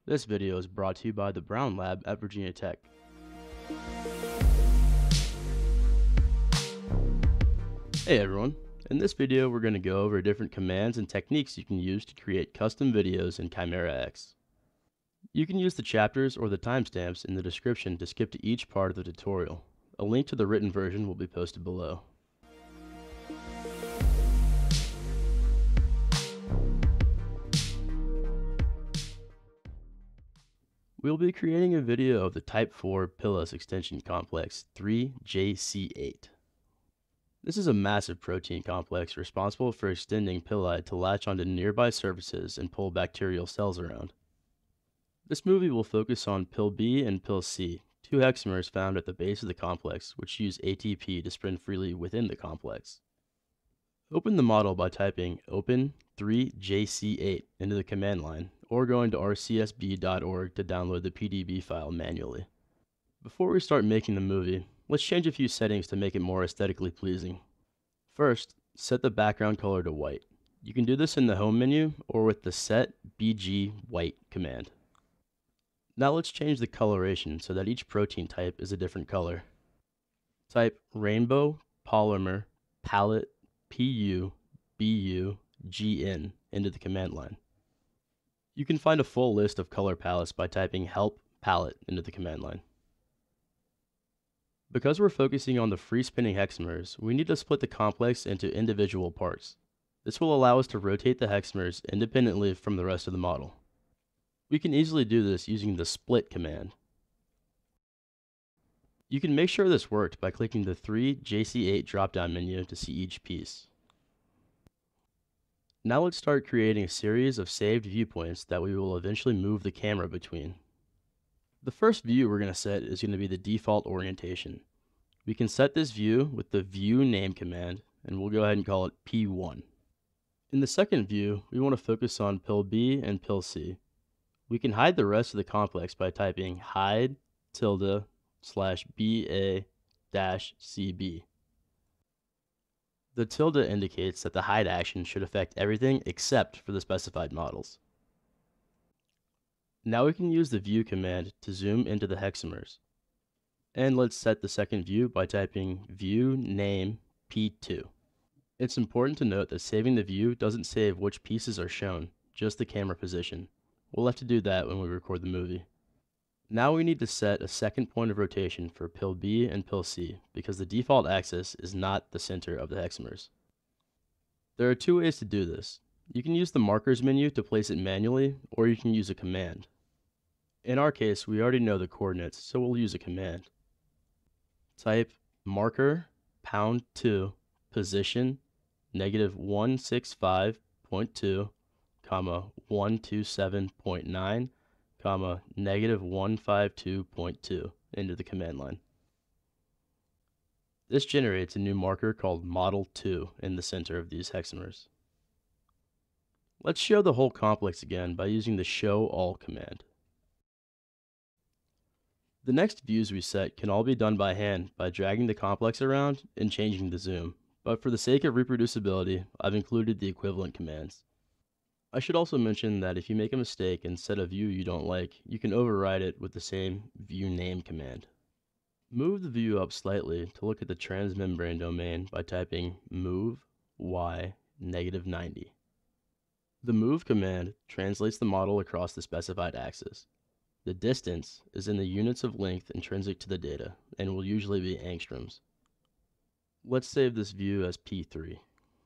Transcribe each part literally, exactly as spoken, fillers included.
This video is brought to you by the Brown Lab at Virginia Tech. Hey everyone, in this video we're going to go over different commands and techniques you can use to create custom videos in Chimera X. You can use the chapters or the timestamps in the description to skip to each part of the tutorial. A link to the written version will be posted below. We'll be creating a video of the Type four pilus extension complex three J C eight. This is a massive protein complex responsible for extending pili to latch onto nearby surfaces and pull bacterial cells around. This movie will focus on pil B and pil C, two hexamers found at the base of the complex which use A T P to sprint freely within the complex. Open the model by typing open three J C eight into the command line, or going to R C S B dot org to download the P D B file manually. Before we start making the movie, let's change a few settings to make it more aesthetically pleasing. First, set the background color to white. You can do this in the home menu or with the set B G white command. Now let's change the coloration so that each protein type is a different color. Type rainbow polymer palette P U B U G N into the command line. You can find a full list of color palettes by typing help palette into the command line. Because we're focusing on the free spinning hexamers, we need to split the complex into individual parts. This will allow us to rotate the hexamers independently from the rest of the model. We can easily do this using the split command. You can make sure this worked by clicking the three J C eight drop-down menu to see each piece. Now let's start creating a series of saved viewpoints that we will eventually move the camera between. The first view we're going to set is going to be the default orientation. We can set this view with the view name command, and we'll go ahead and call it P one. In the second view, we want to focus on pil B and pil C. We can hide the rest of the complex by typing hide tilde slash B A dash C B. The tilde indicates that the hide action should affect everything except for the specified models. Now we can use the view command to zoom into the hexamers. And let's set the second view by typing view name P two. It's important to note that saving the view doesn't save which pieces are shown, just the camera position. We'll have to do that when we record the movie. Now we need to set a second point of rotation for pil B and pil C because the default axis is not the center of the hexamers. There are two ways to do this. You can use the markers menu to place it manually, or you can use a command. In our case, we already know the coordinates, so we'll use a command. Type marker pound two position negative one sixty-five point two comma one twenty-seven point nine comma negative one fifty-two point two into the command line. This generates a new marker called model two in the center of these hexamers. Let's show the whole complex again by using the show all command. The next views we set can all be done by hand by dragging the complex around and changing the zoom, but for the sake of reproducibility, I've included the equivalent commands. I should also mention that if you make a mistake and set a view you don't like, you can override it with the same view name command. Move the view up slightly to look at the transmembrane domain by typing move y negative ninety. The move command translates the model across the specified axis. The distance is in the units of length intrinsic to the data and will usually be angstroms. Let's save this view as P three.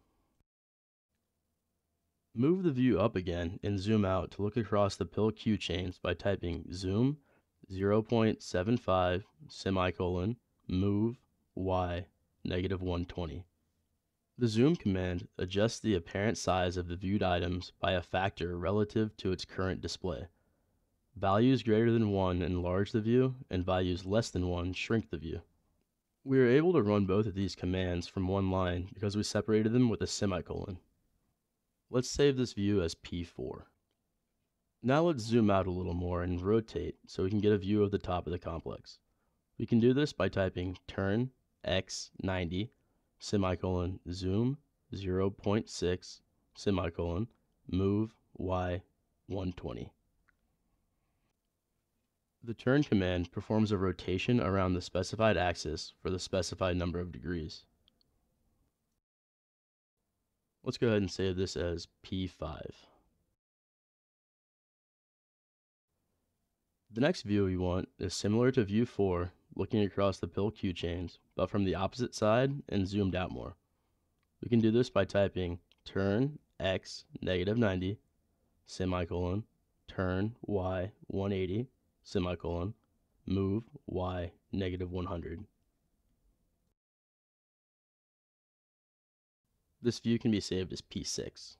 Move the view up again and zoom out to look across the pil Q chains by typing zoom zero point seven five semicolon move y negative one twenty. The zoom command adjusts the apparent size of the viewed items by a factor relative to its current display. Values greater than one enlarge the view, and values less than one shrink the view. We are able to run both of these commands from one line because we separated them with a semicolon. Let's save this view as P four. Now let's zoom out a little more and rotate so we can get a view of the top of the complex. We can do this by typing turn x ninety semicolon zoom zero point six semicolon move y one twenty. The turn command performs a rotation around the specified axis for the specified number of degrees. Let's go ahead and save this as P five. The next view we want is similar to view four, looking across the pill Q chains, but from the opposite side and zoomed out more. We can do this by typing turn x negative ninety, semicolon, turn y one eighty, semicolon, move y negative one hundred. This view can be saved as P six.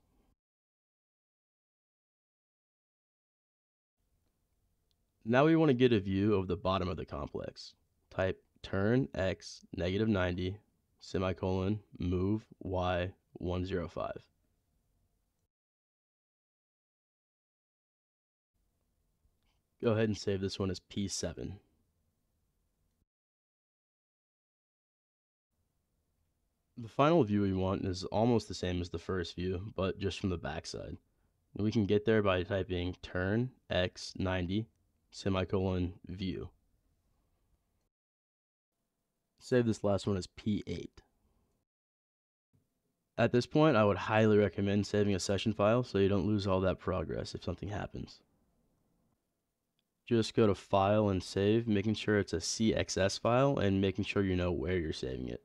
Now we want to get a view of the bottom of the complex. Type turn x negative ninety, semicolon, move y one hundred five. Go ahead and save this one as P seven. The final view we want is almost the same as the first view, but just from the backside. And we can get there by typing turn x ninety, semicolon, view. Save this last one as P eight. At this point, I would highly recommend saving a session file so you don't lose all that progress if something happens. Just go to File and Save, making sure it's a C X S file and making sure you know where you're saving it.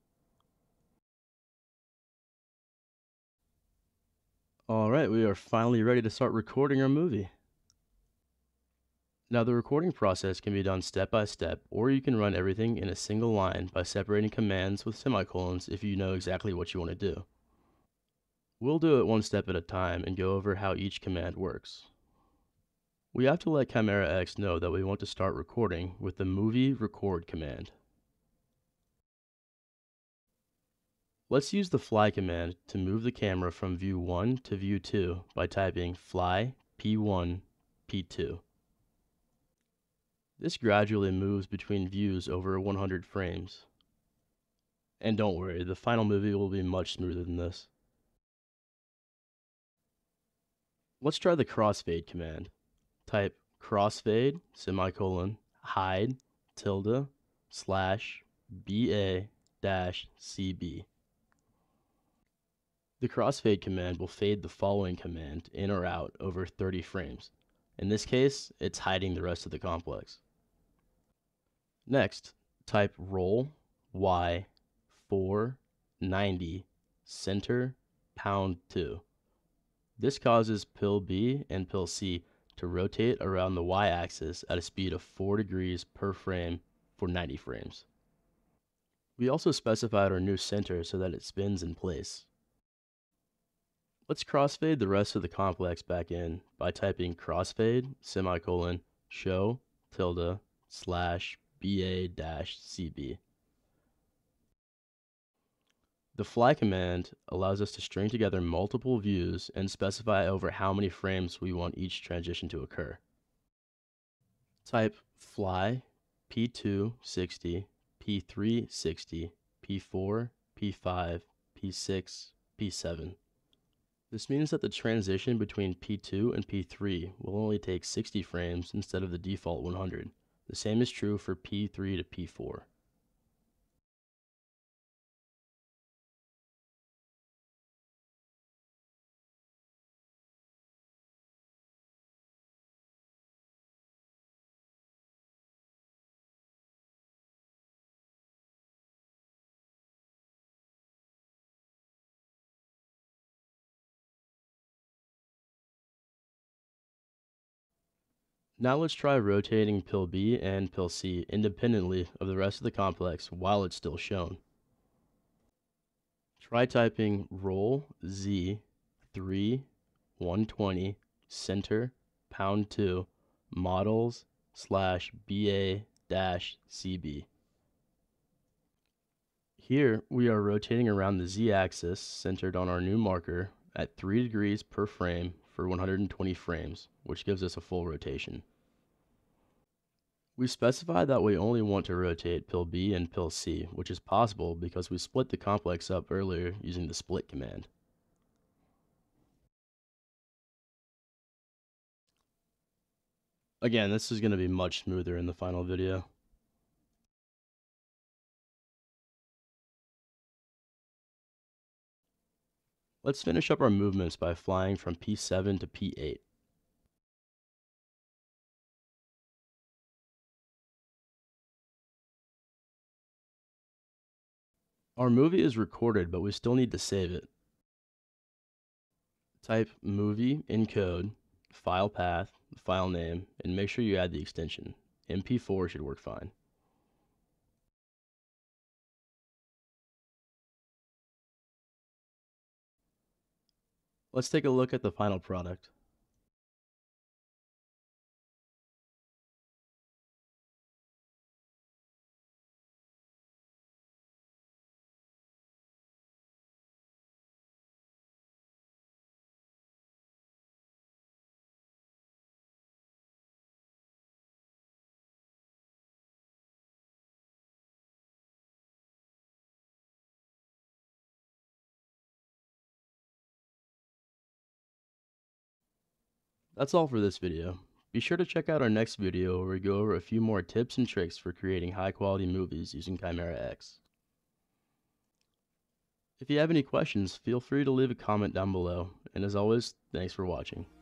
Alright, we are finally ready to start recording our movie. Now the recording process can be done step by step, or you can run everything in a single line by separating commands with semicolons if you know exactly what you want to do. We'll do it one step at a time and go over how each command works. We have to let Chimera X know that we want to start recording with the movie record command. Let's use the fly command to move the camera from view one to view two by typing fly P one P two. This gradually moves between views over one hundred frames. And don't worry, the final movie will be much smoother than this. Let's try the crossfade command. Type crossfade, semicolon, hide, tilde, slash, B A dash C B. The crossfade command will fade the following command in or out over thirty frames. In this case, it's hiding the rest of the complex. Next, type roll Y four ninety center pound two. This causes pill B and pill C to rotate around the y-axis at a speed of four degrees per frame for ninety frames. We also specified our new center so that it spins in place. Let's crossfade the rest of the complex back in by typing crossfade, semicolon, show, tilde, slash, B A dash C B. The fly command allows us to string together multiple views and specify over how many frames we want each transition to occur. Type fly P two sixty, P three sixty, P four, P five, P six, P seven. This means that the transition between P two and P three will only take sixty frames instead of the default one hundred. The same is true for P three to P four. Now let's try rotating pill B and pill C independently of the rest of the complex while it's still shown. Try typing roll Z three one twenty center pound two models slash B A dash C B. Here we are rotating around the Z-axis centered on our new marker at three degrees per frame for one hundred twenty frames, which gives us a full rotation. We specify that we only want to rotate pill B and pill C, which is possible because we split the complex up earlier using the split command. Again, this is going to be much smoother in the final video. Let's finish up our movements by flying from P seven to P eight. Our movie is recorded, but we still need to save it. Type movie in code, file path, file name, and make sure you add the extension. M P four should work fine. Let's take a look at the final product. That's all for this video. Be sure to check out our next video where we go over a few more tips and tricks for creating high quality movies using Chimera X. If you have any questions, feel free to leave a comment down below, and as always, thanks for watching.